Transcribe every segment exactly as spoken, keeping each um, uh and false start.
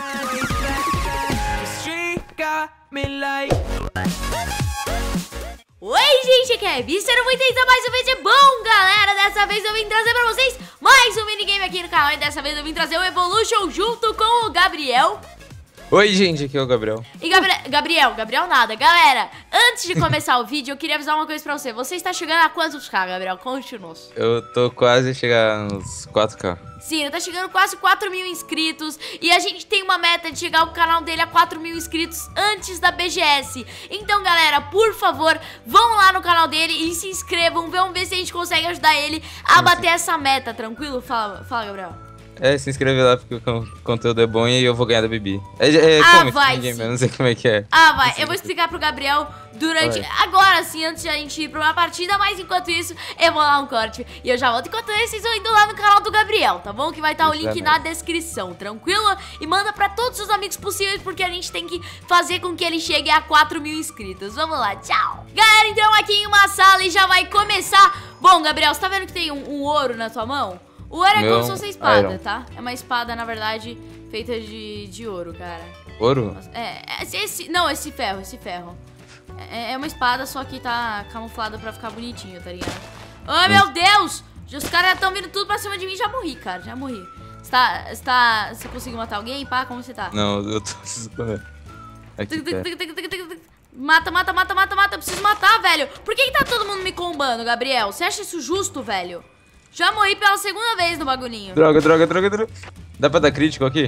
Oi, gente, aqui é Kevin, sejam muito bem-vindos a mais um vídeo. Bom, galera, dessa vez eu vim trazer pra vocês mais um minigame aqui no canal. E dessa vez eu vim trazer o Evolution junto com o Gabriel. Oi, gente, aqui é o Gabriel. E Gabri Gabriel, Gabriel nada. Galera, antes de começar o vídeo, eu queria avisar uma coisa pra você. Você está chegando a quantos K, Gabriel? Conte-nos. Eu tô quase a chegar nos quatro K. Sim, ele tá chegando quase quatro mil inscritos. E a gente tem uma meta de chegar o canal dele a quatro mil inscritos antes da B G S. Então, galera, por favor, vão lá no canal dele e se inscrevam. Vamos ver se a gente consegue ajudar ele a sim, bater sim. essa meta, tranquilo? Fala, fala, Gabriel. É, se inscreve lá porque o conteúdo é bom e eu vou ganhar da Bibi. É, é, Ah, como vai, esse game? sim. Eu não sei como é que é. Ah, vai. Eu vou explicar pro Gabriel durante... Vai. Agora sim, antes de a gente ir pra uma partida. Mas enquanto isso, eu vou lá um corte e eu já volto. Enquanto isso, vocês vão indo lá no canal do Gabriel, tá bom? Que vai estar o Isso, link é na nóis. descrição, tranquilo? E manda pra todos os amigos possíveis, porque a gente tem que fazer com que ele chegue a quatro mil inscritos. Vamos lá, tchau! Galera, então aqui em uma sala e já vai começar. Bom, Gabriel, você tá vendo que tem um, um ouro na tua mão? O ouro é Meu como se fosse espada, iron. tá? É uma espada, na verdade, feita de, de ouro, cara. Ouro? É, esse, esse- não, esse ferro, esse ferro. É, é uma espada, só que tá camuflada pra ficar bonitinho, tá ligado? Oh, meu Deus! Os caras estão vindo tudo pra cima de mim, já morri, cara, já morri. Você tá, você tá, você conseguiu matar alguém, pá? Como você tá? Não, eu tô se escondendo. Aqui, tá. Mata, mata, mata, mata, mata, eu preciso matar, velho. Por que que tá todo mundo me combando, Gabriel? Você acha isso justo, velho? Já morri pela segunda vez no bagulhinho. Droga, droga, droga, droga. Dá pra dar crítico aqui?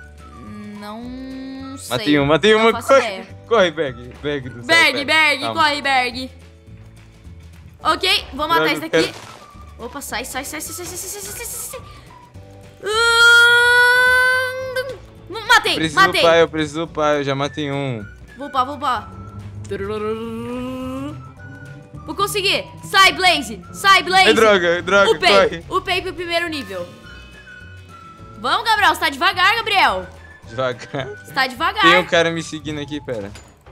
Não sei. Matei um, matei Não uma. faço Corre, ideia. corre, Berg. Berg do céu, Berg, Berg, Calma. corre, Berg. Ok, vou matar Droga, esse daqui. quero- Opa, sai, sai, sai, sai, sai, sai, sai, sai, sai, sai. Ahn, Matei, Preciso matei. upar, eu preciso upar, eu já matei um. Vou upar, vou upar. Vou conseguir. Sai, Blaze. Sai, Blaze. É droga, droga, Upei, corre. upei pro primeiro nível. Vamos, Gabriel, você tá devagar, Gabriel. Devagar. Você tá devagar. Tem um cara me seguindo aqui, pera.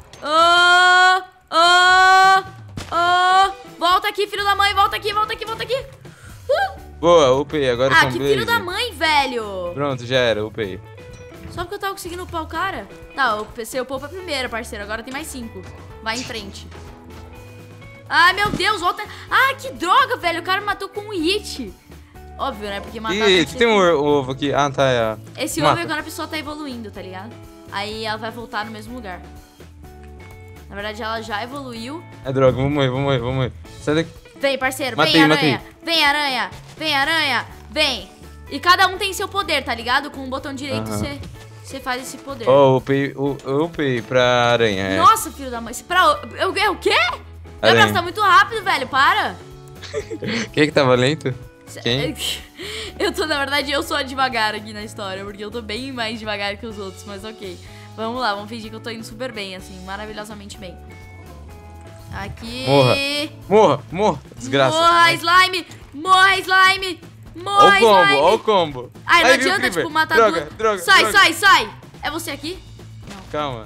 Oh, oh, oh. Volta aqui, filho da mãe. Volta aqui, volta aqui, volta aqui. Uh. Boa, upei, agora Ah, com que Blaze. filho da mãe, velho. Pronto, já era, upei. Só porque eu tava conseguindo upar o cara. Tá, você upou pra primeira, parceiro. Agora tem mais cinco. Vai em frente. Ai, meu Deus, volta. Ah, que droga, velho. O cara me matou com um hit. Óbvio, né? Porque matar... Ih, você- tem um ovo aqui. Ah, tá, é. Esse Mata. ovo é quando a pessoa tá evoluindo, tá ligado? Aí ela vai voltar no mesmo lugar. Na verdade, ela já evoluiu. É droga, vou morrer, vou morrer, vou morrer. Sai daqui. Vem, parceiro, Matei, vem, matei. aranha. Vem, aranha. Vem, aranha. Vem. E cada um tem seu poder, tá ligado? Com o botão direito Aham. você você faz esse poder. Ó, oh, upei, u- eu upei pra aranha, é. Nossa, filho da mãe. Você pra... Eu, eu, o quê? Gabriel, Aranha. você tá muito rápido, velho. Para. Quem é que tava lento? Cê- Quem? Eu tô, na verdade, eu sou devagar aqui na história, porque eu tô bem mais devagar que os outros, mas ok. Vamos lá, vamos fingir que eu tô indo super bem, assim, maravilhosamente bem. Aqui. Morra. Morra, morra, desgraça. Morra, slime! Morra, slime! Ó Morra, o combo, slime! ó o combo. Ai, não Aí, viu, adianta, Creeper? tipo, matar droga, duas. Droga, sai, droga. sai, sai! É você aqui? Calma.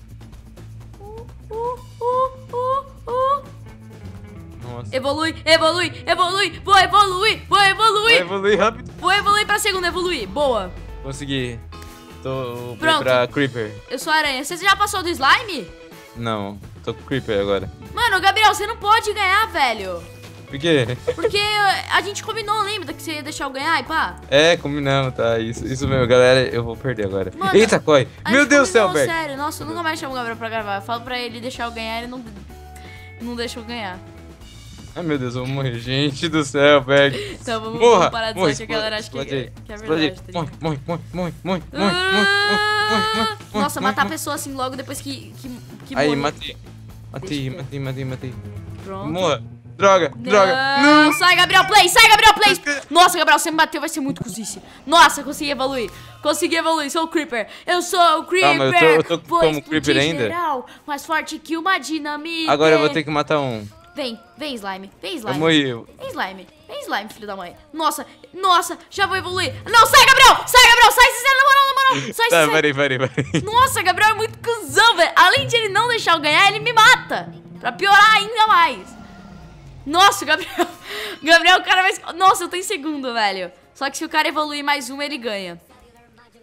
Uh, uh, uh, uh. Nossa. Evolui, evolui, evolui! Vou evoluir, vou evoluir! Vai evoluir rápido. Vou evoluir pra segunda, evoluir. Boa. Consegui. Tô upei Pronto. pra Creeper. Eu sou aranha. Você já passou do slime? Não, tô com Creeper agora. Mano, Gabriel, você não pode ganhar, velho. Por quê? Porque a gente combinou, lembra que você ia deixar eu ganhar e pá? É, combinamos, tá? Isso, isso mesmo, galera. Eu vou perder agora. Mano, Eita, corre. A Meu gente Deus do céu, combinou, Berg. sério. Nossa, eu nunca mais chamo o Gabriel pra gravar. Eu falo pra ele deixar eu ganhar, ele não, não deixa eu ganhar. Ai, meu Deus, eu vou morrer. Gente do céu, Berg. Então vamos, Morra. vamos parar de morre, dizer que a galera acha que, explode aí, que é explode aí. verdade. Tá Morre, ligado? morre, morre, morre, morre, morre, morre, morre, morre, morre, morre, Nossa, morre, matar a morre. pessoa assim logo depois que, que, que Aí, morrer. matei. Matei, Deixa eu ver. matei, matei, matei. Pronto. Morra. Droga, droga. Não, sai, Gabriel Play, sai, Gabriel Play. Nossa, Gabriel, você me bateu, vai ser muito cozice. Nossa, consegui evoluir. Consegui evoluir, sou o Creeper. Eu sou o Creeper. Calma, eu tô- eu tô Vou como explodir Creeper ainda? geral, mais forte que uma dinamite. Agora eu vou ter que matar um. Vem, vem, slime, vem, slime. Eu morri. Vem, slime, vem, slime, filho da mãe. Nossa, nossa, já vou evoluir. Não, sai, Gabriel, sai, Gabriel, sai, sincero, na moral, na moral. Sai, Tá, sai. parei, parei, parei. Nossa, Gabriel é muito cuzão, velho. Além de ele não deixar eu ganhar, ele me mata. Pra piorar ainda mais. Nossa, o Gabriel... Gabriel, o cara vai... Nossa, eu tô em segundo, velho. Só que se o cara evoluir mais uma, ele ganha.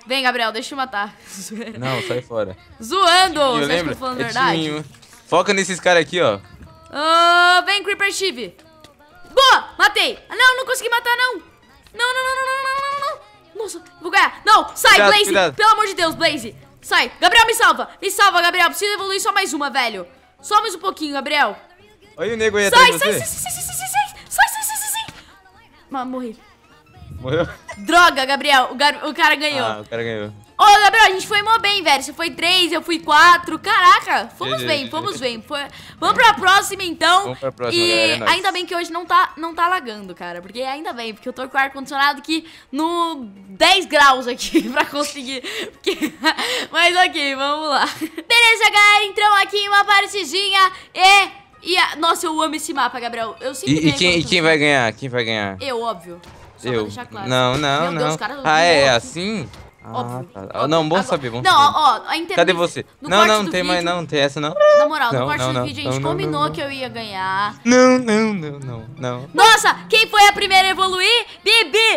Vem, Gabriel, deixa eu matar. Zoeira. Não, sai fora. Zoando! Eu Você acha que eu lembro. tô falando É verdade? timinho. Foca nesses caras aqui, ó. Ah, vem, Creeper Steve. Boa! Matei! Ah, não, não consegui matar, não! Não, não, não, não, não, não, não, não! Nossa, vou ganhar! Não, sai, Cuidado, Blaze! cuidado. Pelo amor de Deus, Blaze! Sai! Gabriel, me salva! Me salva, Gabriel! Preciso evoluir só mais uma, velho! Só mais um pouquinho, Gabriel! Olha o nego aí Sai, atrás sai, de sai, você. sai, sai, sai, sai, sai, sai, sai, sai, sai, sai! Mas morri. Morreu? Droga, Gabriel! O, gar... o cara ganhou! Ah, o cara ganhou. Ô, Gabriel, a gente foi mó bem, velho. Você foi três, eu fui quatro. Caraca, fomos G G, bem, G G. fomos bem. Foi... Vamos pra próxima, então. Vamos pra próxima, E galera, é nóis. ainda bem que hoje não tá, não tá lagando, cara. Porque ainda bem, porque eu tô com o ar-condicionado aqui no dez graus aqui pra conseguir. Porque... Mas ok, vamos lá. Beleza, galera, então aqui em uma partidinha e... e a... Nossa, eu amo esse mapa, Gabriel. Eu sempre E, e ganho quem, e quando- quem vai ganhar? Quem vai ganhar? Eu, óbvio. Só pra Eu. deixar claro. Não, não, Meu não. Deus, cara, ah, eu é, vou- é assim? Ah, Óbvio, tá. óbvio. Não, bom Agora- saber, bom Não, saber. ó, ó, a internet- Cadê você? no Não, corte não, não do tem mais, vídeo- não, não tem essa não. Na moral, no Não, corte não, do não, vídeo a não, gente não, combinou não, não. que eu ia ganhar. Não, não, não, não, não. Nossa, quem foi a primeira a evoluir? Bibi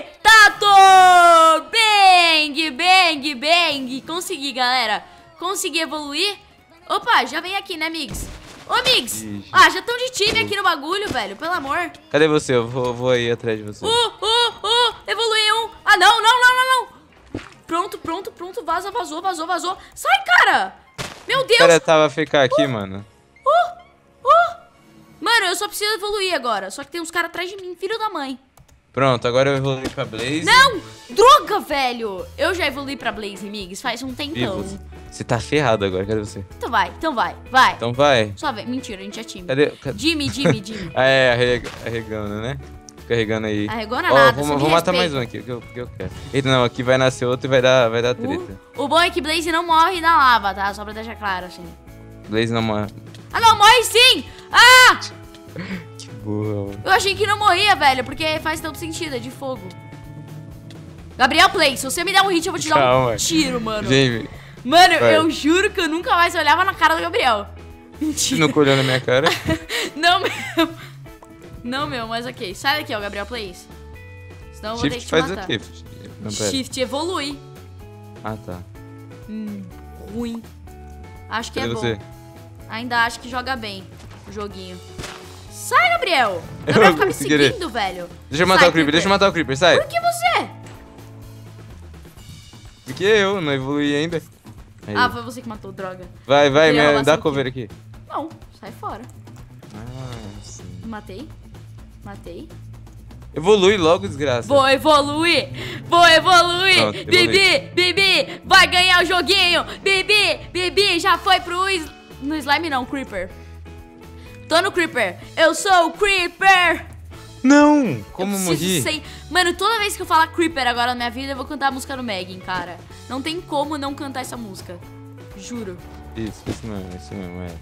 Tato! Bang, bang, bang. Consegui, galera. Consegui evoluir. Opa, já vem aqui, né, Migs? Ô, Migs. Ixi. Ah, já tão de time aqui no bagulho, velho. Pelo amor. Cadê você? Eu vou, vou aí atrás de você. Uh, uh, uh. Evolui um. Ah, não, não, não, não, não. Pronto, pronto, pronto. Vaza, vazou, vazou, vazou. Sai, cara. Meu O Deus. cara tava ficar aqui, mano. Uh, uh. Mano, eu só preciso evoluir agora. Só que tem uns caras atrás de mim, filho da mãe. Pronto, agora eu evoluí pra Blaze. Não! Droga, velho! Eu já evoluí pra Blaze, Migs, faz um Ih, tempão. você, você tá ferrado agora, cadê você? Então vai, então vai, vai. Então vai. Só vem. Mentira, a gente é time. Cadê? cadê? Jimmy, Jimmy, Jimmy. Ah, é, arrega- arregando, né? Carregando aí. Arregando Ó, nada, vou, você me vou matar respeita. mais um aqui, que eu, que eu quero. Eita, não, aqui vai nascer outro e vai dar, vai dar treta. Uh, o bom é que Blaze não morre na lava, tá? Só pra deixar claro, assim. Blaze não morre. Ah, não, morre sim! Ah! Que burra, mano. Eu achei que não morria, velho, porque faz tanto sentido, é de fogo. Gabriel Play, se você me der um hit, eu vou te dar Calma. um tiro, mano. Gente, Mano, vai. eu juro que eu nunca mais olhava na cara do Gabriel. você Mentira. não colheu na minha cara? Não, meu. Não, meu, mas ok. Sai daqui, ó, Gabriel Plays. Senão eu vou ter que Shift te faz matar. o quê? Não, pera. Shift evolui. Ah, tá. Hum, ruim. Acho que Cadê é bom. você? Ainda acho que joga bem o joguinho. Sai, Gabriel! Gabriel fica me sem querer. seguindo, velho. Deixa eu matar Sai, o Creeper, deixa eu matar o Creeper, sai. Por que você? Porque eu não evoluí ainda. Aí. Ah, foi você que matou, droga. Vai, vai, queria me roubar dá seu cover aqui. Não, sai fora. Ah, sim. Matei. Matei. Evolui logo, desgraça. Vou evoluir! Vou evoluir! Pronto, evolui. Bibi! Bibi! Vai ganhar o joguinho! Bibi! Bibi já foi pro... is- No slime não, Creeper. Tô no Creeper. Eu sou o Creeper! Não! Como eu morri? preciso sem... Mano, toda vez que eu falar Creeper agora na minha vida, eu vou cantar a música do Megan, cara. Não tem como não cantar essa música. Juro. Isso, isso mesmo, isso mesmo, é.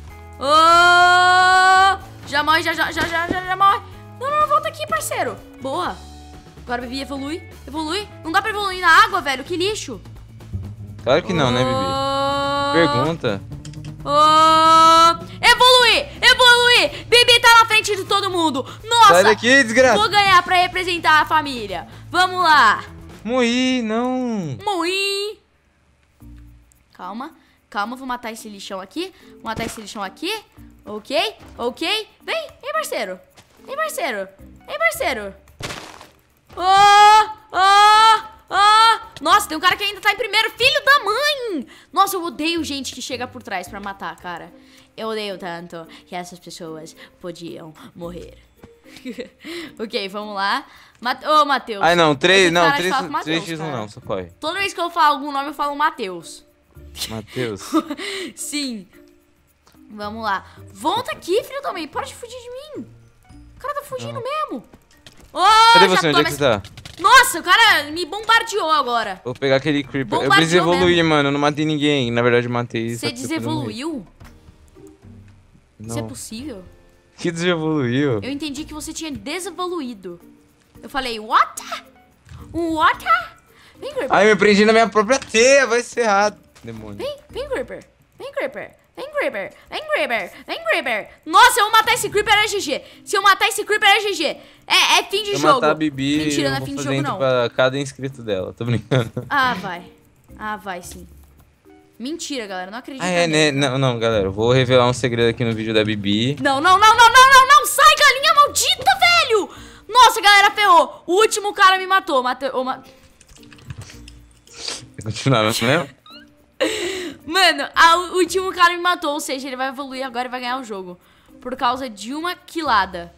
Oh! Já morre, já, já, já, já, já, já morre. Não, não, volta aqui, parceiro. Boa. Agora, Bibi, evolui. Evolui. Não dá pra evoluir na água, velho. Que lixo. Claro que não, né, Bibi? Oh! Pergunta. Oh! Evolui! Evolui! Bibi tá na frente de todo mundo. Nossa! Sai daqui, desgraça. Vou ganhar pra representar a família. Vamos lá. Morri, não. Morri. Calma. Calma, vou matar esse lixão aqui. Vou matar esse lixão aqui. Ok, ok. Vem, vem, parceiro. Vem, parceiro. Vem, parceiro. Oh, oh, oh. Nossa, tem um cara que ainda tá em primeiro. Filho da mãe. Nossa, eu odeio gente que chega por trás pra matar, cara. Eu odeio tanto que essas pessoas podiam morrer. Ok, vamos lá. Mate... Ô, Matheus. Ai, não, três, Esse não, cara três, fala com Matheus, três x um cara. não, socorre. Toda vez que eu falo algum nome, eu falo Matheus. Matheus. Sim. Vamos lá. Volta aqui, filho da mãe. Para de fugir de mim. O cara tá fugindo mesmo. Oh, Cadê já você? Onde é toma que você tá? esse- Nossa, o cara me bombardeou agora. Vou pegar aquele Creeper. Eu Bombardeou preciso evoluir, mesmo. mano. Eu não matei ninguém. Na verdade, eu matei. só Você que você podia morrer. desevoluiu? Isso é Não. possível? Que desevoluiu? Eu entendi que você tinha desevoluído. Eu falei, what? What? Vem, Creeper. Ai, me prendi na minha própria teia. Vai ser errado. Demônio. Vem, vem, Creeper. Vem, Creeper. Vem, Creeper. Vem, Creeper. Vem, Creeper. Nossa, eu vou matar esse Creeper é G G. Se eu matar esse Creeper é G G. É, é fim de Se eu jogo. matar a Bibi, Mentira, eu não é vou fim de fazer jogo, intro não. pra cada inscrito dela. Tô brincando. Ah, vai. Ah, vai sim. Mentira, galera, não acredito. Ah, é, né? Não, não, galera, eu vou revelar um segredo aqui no vídeo da Bibi. Não, não, não, não, não, não, não, sai, galinha maldita, velho! Nossa, galera, ferrou. O último cara me matou, matou... Ma... Continuar, não lembra? Mano, a, o último cara me matou, ou seja, ele vai evoluir agora e vai ganhar o jogo. Por causa de uma quilada.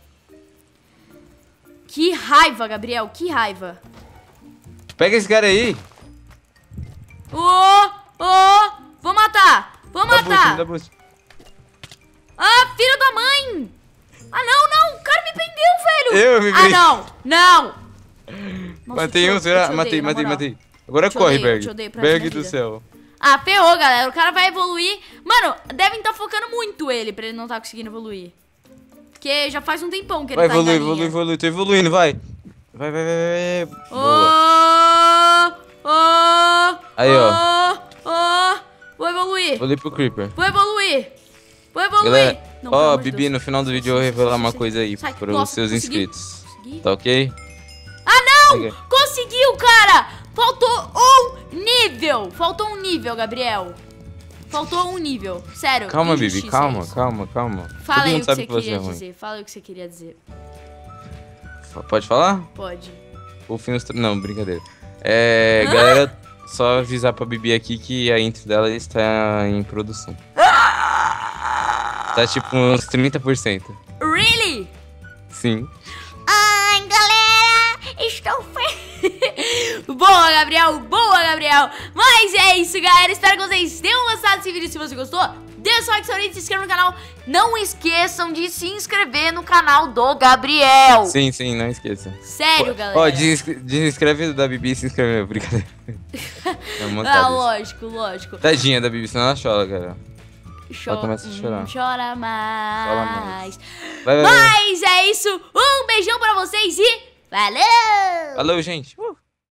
Que raiva, Gabriel, que raiva. Pega esse cara aí. Ô, ô, vou matar, vou Dá boost, matar. dá boost. Ah, filho da mãe. Ah, não, não, o cara me prendeu, velho. Eu me Ah, prendi. não, não. Nossa, Matei eu um, te- será? eu te Matei, odeio, na matei, moral. matei. Agora Te corre, odeio, Berg. te odeio pra Berg minha do vida. céu. Ah, ferrou, galera. O cara vai evoluir. Mano, devem estar focando muito ele pra ele não estar conseguindo evoluir. Porque já faz um tempão que ele Vai, tá evolui, em galinha. evolui, evolui. Tô evoluindo, vai. Vai, vai, vai, vai. Boa. Ô, ô, Aí, ó. Ô, ô, vou evoluir. Evolui pro Creeper. Vou evoluir. Vou evoluir. Galera, Não, pelo ó, amor de Bibi, Deus. no final do vídeo eu vou revelar uma coisa aí Sai, para nossa, os seus consegui. inscritos. Consegui. Tá ok? Ah, não! Ok. Conseguiu, cara! Faltou um nível. Faltou um nível, Gabriel. Faltou um nível. Sério. Calma, Bibi, injustiça calma, isso. calma, calma. Fala Todo aí mundo o que sabe você que você é queria ruim. dizer. Fala aí o que você queria dizer. Pode falar? Pode. O fim dos... Não, brincadeira. É, galera, só avisar pra Bibi aqui que a intro dela está em produção. Tá tipo uns trinta por cento. Really? Sim. Ai, galera, estou feliz. Boa, Gabriel, boa, Gabriel. Mas é isso, galera. Espero que vocês tenham gostado desse vídeo. Se você gostou, dê seu like, seu like, se inscreva no canal. Não esqueçam de se inscrever no canal do Gabriel. Sim, sim, não esqueça. Sério, galera. Ó, desinscre- desinscreve da Bibi e se inscreve. Brincadeira. É uma Ah, montagem. lógico, lógico. Tadinha da Bibi, senão ela chora, cara. Cho- Ela começa a chorar. Hum, Chora mais. Chora mais. Vai, vai, vai. Mas é isso. Um beijão pra vocês e valeu! Valeu, gente.